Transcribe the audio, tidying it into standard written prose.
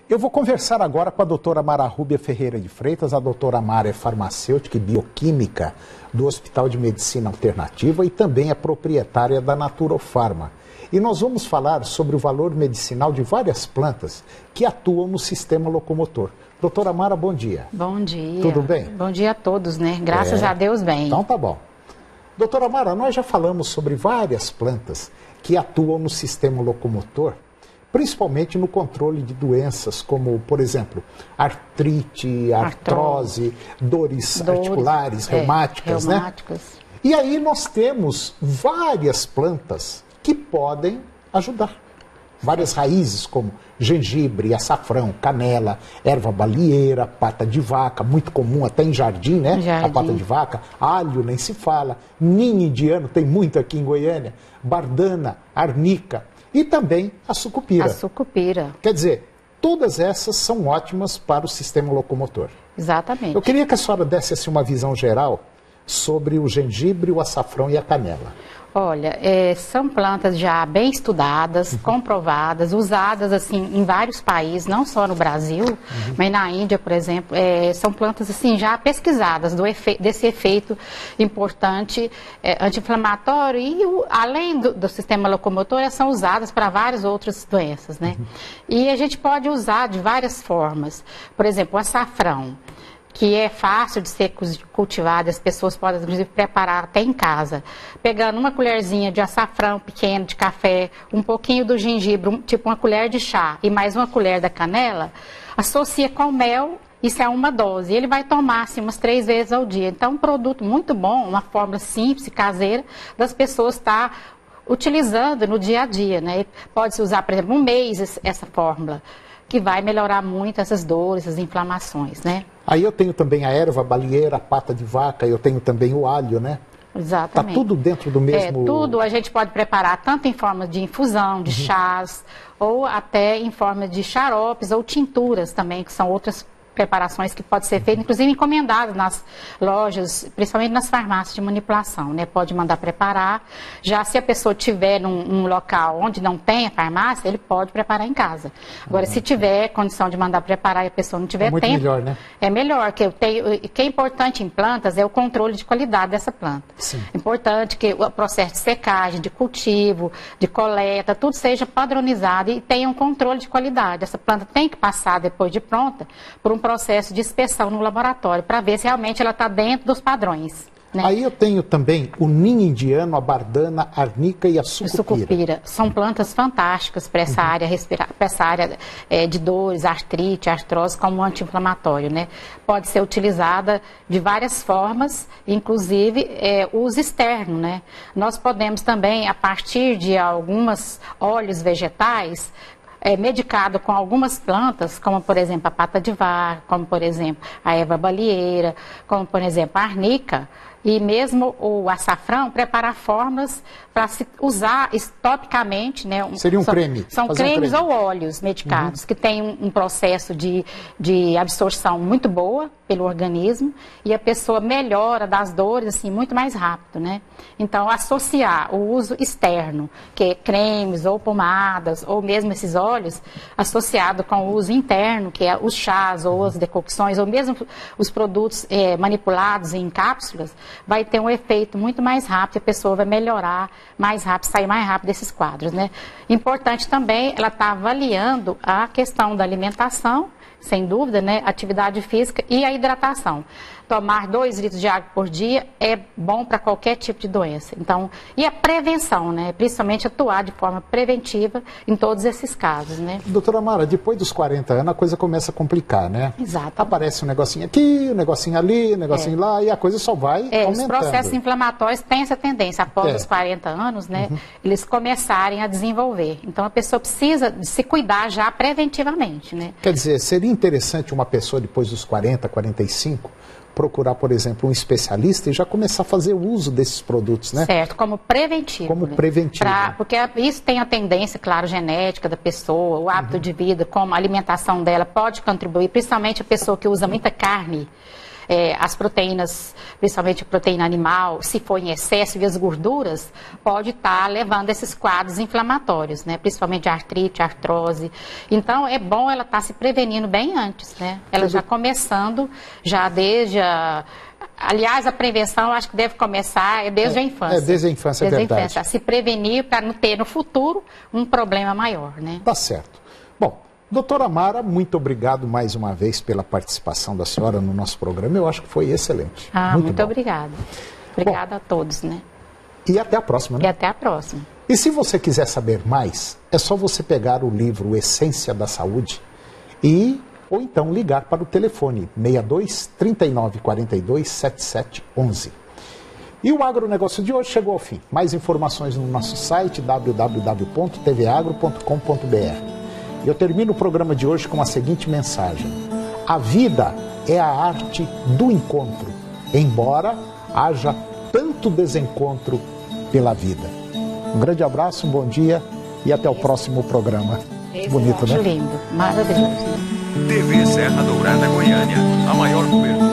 Eu vou conversar agora com a doutora Mara Rúbia Ferreira de Freitas. A doutora Mara é farmacêutica e bioquímica do Hospital de Medicina Alternativa e também é proprietária da Naturofarma. E nós vamos falar sobre o valor medicinal de várias plantas que atuam no sistema locomotor. Doutora Mara, bom dia. Bom dia. Tudo bem? Bom dia a todos, né? Graças a Deus, bem. Então tá bom. Doutora Mara, nós já falamos sobre várias plantas que atuam no sistema locomotor, principalmente no controle de doenças como, por exemplo, artrite, artrose, dores articulares, reumáticas, né? E aí nós temos várias plantas que podem ajudar. Várias raízes como gengibre, açafrão, canela, erva balieira, pata de vaca, muito comum até em jardim, né? A pata de vaca, alho nem se fala, ninho indiano, tem muito aqui em Goiânia, bardana, arnica e também a sucupira. A sucupira. Quer dizer, todas essas são ótimas para o sistema locomotor. Exatamente. Eu queria que a senhora desse assim, uma visão geral sobre o gengibre, o açafrão e a canela. Olha, são plantas já bem estudadas, comprovadas, usadas assim em vários países, não só no Brasil, mas na Índia, por exemplo, são plantas assim já pesquisadas desse efeito importante anti-inflamatório e além do sistema locomotor, elas são usadas para várias outras doenças, né? E a gente pode usar de várias formas. Por exemplo, o açafrão, que é fácil de ser cultivado, as pessoas podem, inclusive, preparar até em casa. Pegando uma colherzinha de açafrão pequeno, de café, um pouquinho do gengibre, tipo uma colher de chá, e mais uma colher da canela, associa com mel, isso é uma dose. Ele vai tomar, assim, umas 3 vezes ao dia. Então, um produto muito bom, uma fórmula simples e caseira, das pessoas estar utilizando no dia a dia, né? Pode-se usar, por exemplo, um mês essa fórmula, que vai melhorar muito essas dores, essas inflamações, né? Aí eu tenho também a erva balieira, a pata de vaca, eu tenho também o alho, né? Exatamente. Está tudo dentro do mesmo... Tudo a gente pode preparar tanto em forma de infusão, de chás, ou até em forma de xaropes ou tinturas também, que são outras preparações que podem ser feitas, inclusive encomendadas nas lojas, principalmente nas farmácias de manipulação, né? Pode mandar preparar. Já se a pessoa tiver num local onde não tem a farmácia, ele pode preparar em casa. Agora, se tiver condição de mandar preparar e a pessoa não tiver tempo... É muito melhor, né? É melhor, que o que é importante em plantas é o controle de qualidade dessa planta. Sim. Importante que o processo de secagem, de cultivo, de coleta, tudo seja padronizado e tenha um controle de qualidade. Essa planta tem que passar, depois de pronta, por um processo de inspeção no laboratório, para ver se realmente ela está dentro dos padrões. Né? Aí eu tenho também o ninho indiano, a bardana, a arnica e a sucupira. São plantas fantásticas para essa área para essa área de dores, artrite, artrose, como anti-inflamatório, né? Pode ser utilizada de várias formas, inclusive uso externo, né? Nós podemos também, a partir de alguns óleos vegetais, medicado com algumas plantas, como por exemplo a pata de vaca, como por exemplo a erva balieira, como por exemplo a arnica e mesmo o açafrão, preparar fórmulas para se usar topicamente, né? Seria um creme. São cremes ou óleos medicados que têm um processo de absorção muito boa pelo organismo e a pessoa melhora das dores assim muito mais rápido, né? Então, associar o uso externo, que é cremes ou pomadas ou mesmo esses óleos, associado com o uso interno, que é os chás ou as decocções ou mesmo os produtos manipulados em cápsulas, vai ter um efeito muito mais rápido, a pessoa vai melhorar mais rápido, sair mais rápido desses quadros, né? Importante também, ela está avaliando a questão da alimentação, sem dúvida, né? Atividade física e a hidratação. Tomar 2 litros de água por dia é bom para qualquer tipo de doença. Então, e a prevenção, né? Principalmente atuar de forma preventiva em todos esses casos, né? Doutora Mara, depois dos 40 anos a coisa começa a complicar, né? Exato. Aparece um negocinho aqui, um negocinho ali, um negocinho lá e a coisa só vai aumentando. Os processos inflamatórios têm essa tendência, após os 40 anos, né? Eles começarem a desenvolver. Então, a pessoa precisa se cuidar já preventivamente, né? Quer dizer, seria interessante uma pessoa depois dos 40, 45... procurar, por exemplo, um especialista e já começar a fazer uso desses produtos, né? Certo, como preventivo. Como preventivo. Porque isso tem a tendência, claro, genética da pessoa, o hábito de vida, como a alimentação dela pode contribuir, principalmente a pessoa que usa muita carne. as proteínas, principalmente a proteína animal, se for em excesso e as gorduras, pode estar levando esses quadros inflamatórios, né? Principalmente artrite, artrose. Então, é bom ela estar se prevenindo bem antes, né? Ela já começando, já desde a... Aliás, a prevenção, acho que deve começar desde a infância. Desde a infância, desde é verdade. A infância, se prevenir para não ter no futuro um problema maior, né? Tá certo. Bom, doutora Mara, muito obrigado mais uma vez pela participação da senhora no nosso programa. Eu acho que foi excelente. Muito obrigada. Obrigada a todos, né? E até a próxima, né? E até a próxima. E se você quiser saber mais, é só você pegar o livro Essência da Saúde ou então ligar para o telefone 62 39 42 7711. E o agronegócio de hoje chegou ao fim. Mais informações no nosso site www.tvagro.com.br. E eu termino o programa de hoje com a seguinte mensagem: a vida é a arte do encontro, embora haja tanto desencontro pela vida. Um grande abraço, um bom dia e até o próximo programa. Bonito, né? Lindo, maravilhoso. TV Serra Dourada Goiânia, a maior cobertura